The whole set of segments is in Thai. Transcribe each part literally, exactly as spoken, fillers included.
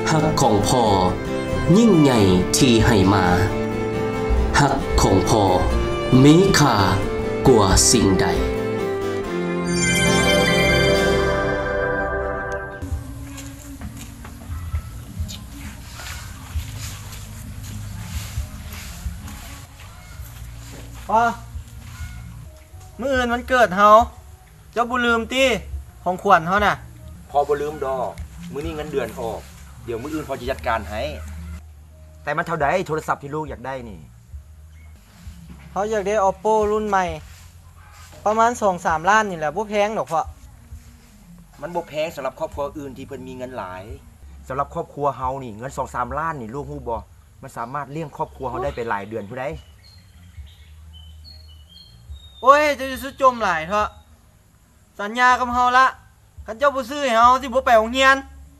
ฮักของพ่อยิ่งใหญ่ที่ให้มาฮักของพ่อมีค่ากว่าสิ่งใดพ่อมื้ออื่นวันเกิดเฮาเจ้าบ่ลืมติของขวัญเฮาน่ะพอบ่ลืมดอกมื้อนี้เงินเดือนออกเดี๋ยวมื้ออื่นพอจะจัดการให้แต่มันเท่าใดโทรศัพท์ที่ลูกอยากได้นี่เฮาอยากได้ Oppo รุ่นใหม่ประมาณ สองถึงสาม ล้านนี่แหละบ่แพงดอกพ่อมันบ่แพงสำหรับครอบครัวอื่นที่เพิ่นมีเงินหลายสำหรับครอบครัวเฮานี่เงิน สองถึงสาม ล้านนี่ลูกฮู้บ่มันสามารถเลี้ยงครอบครัวเฮาได้ไปหลายเดือนผู้ใดโอ้ยเจ้าจะซื้อจมหลายเถอะสัญญากับเฮาละคันเจ้าบ่ซื้อให้เฮาสิบ่ไปโรงเรียน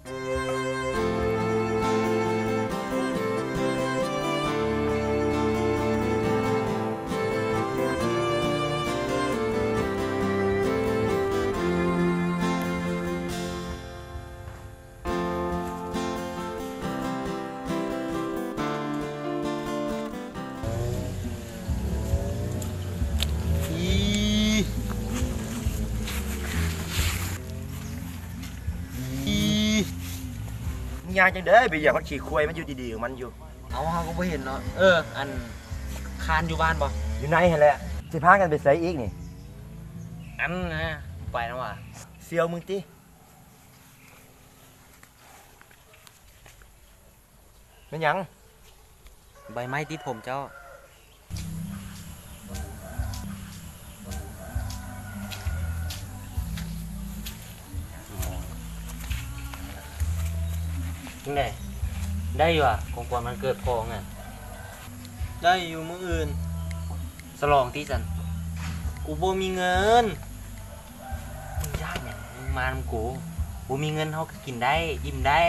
ยางจังเด้อไปอย่าพักขี่ควายมันอยู่ดีๆของมันอยู่เอาเฮาก็บ่เห็นเนาะเอออันคานอยู่บ้านบ่อยู่ไหนหั่นแหละสิพากันไปไสอีกนี่อันนะไปแล้วว่ะเสียวมึงติแม่นหยังใบไม้ติดผมเจ้าจังได๋ได้อยู่อ่ะของกว่ามันเกิดพองอ่ะได้อยู่มื้ออื่นสลองติซั่นกูบ่มีเงินมึงยากหยังมึงมานำกูบ่มีเงินเฮาก็กินได้อิ่มได้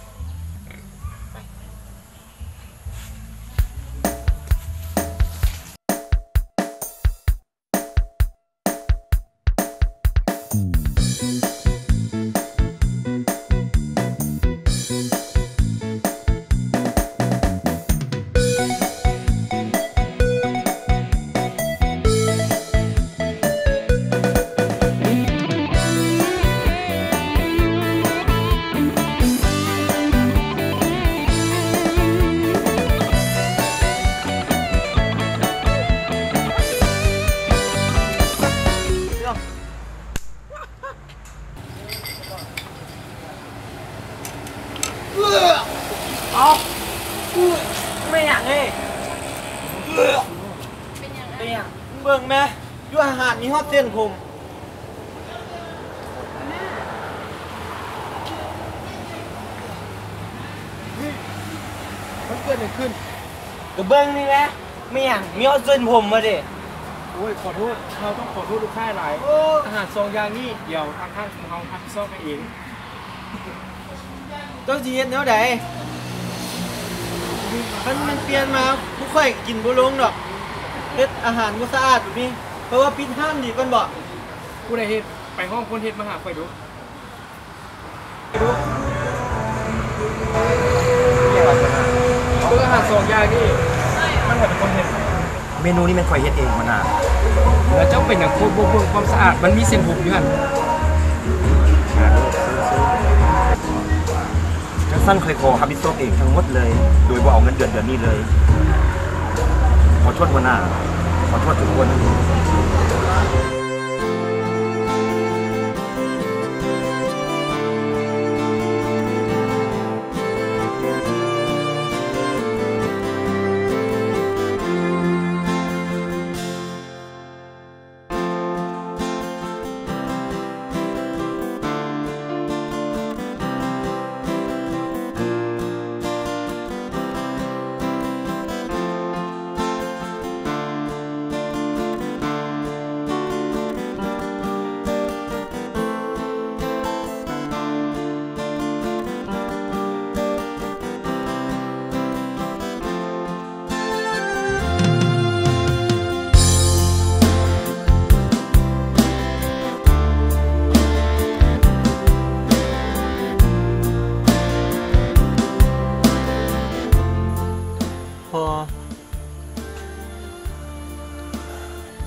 เอาไม่อยากเลยเป็นยังไงเบิ่งแม่อยู่อาหารนี่ฮอดเส้นผมมันเกิดอะไรขึ้นก็เบิ่งนี่แหละไม่อยากมีฮอดเส้นผมมาดิโอ้ยขอโทษเราต้องขอโทษลูกค้าหลายอาหารสองอย่างนี้เดี๋ยวทางข้างของเราทักซ่อมไปเองเจ้าสิเฮ็ดแนวใดมันมันเปลี่ยนมาบ่ค่อยกินบ่ลงดอกเฮ็ดอาหารบ่สะอาดแบบนี้เพราะว่าปิดห้ามดีก่อนบ่ผู้ใดเฮ็ดไปห้องคนเฮ็ดมาหาข่อยดูดูเรื่องอาหารสองอย่างนี่มันให้เป็นคนเฮ็ดเมนูนี้มันข่อยเฮ็ดเองมานานแล้วเจ้าเป็นอย่างโคตรบ่เบิ่งความสะอาดมันมีเส้นผมอยู่หั่นสั้นเคยขอฮับบิโซเองทั้งหมดเลยโดยบ่เอาเงินเดือนเดือนนี้เลยขอโทษหัวหน้าขอโทษทุกคน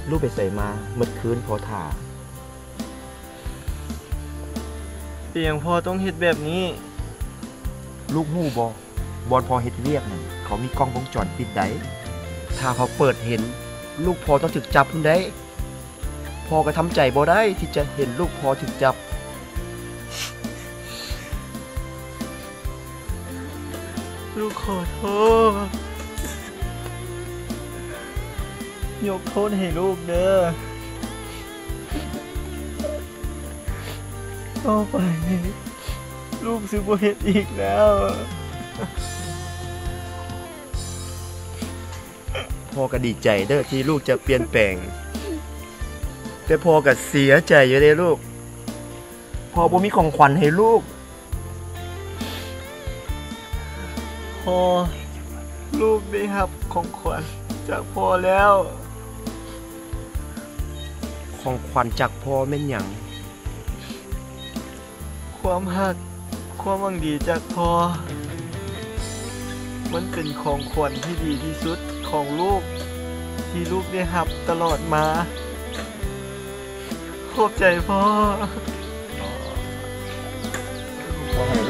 ลูกไปใส่มาเมื่อคืนพอถ่าเปียงพ่อต้องเฮ็ดแบบนี้ลูกฮู้บ่บอนพอเฮ็ดเวียกนั่นเขามีกล้องวงจรปิดได้ถ้าเขาเปิดเห็นลูกพอต้องถูกจับพุ่นได้พ่อก็ทำใจบ่ได้ที่จะเห็นลูกพอถูกจับลูกขอโทษยกโทษให้ลูกเด้อต่อไปลูกสิบ่เฮ็ดอีกแล้วพ่อก็ดีใจเด้อที่ลูกจะเปลี่ยนแปลงแต่พ่อก็เสียใจอยู่เด้ลูกพ่อบ่มีของขวัญให้ลูกพ่อลูกได้รับของขวัญจากพ่อแล้วของขวัญจากพ่อแม่นหยังความหักความหวังดีจากพ่อมันเป็นของขวัญที่ดีที่สุดของลูกที่ลูกได้รับตลอดมาขอบใจพ่อพ่อให้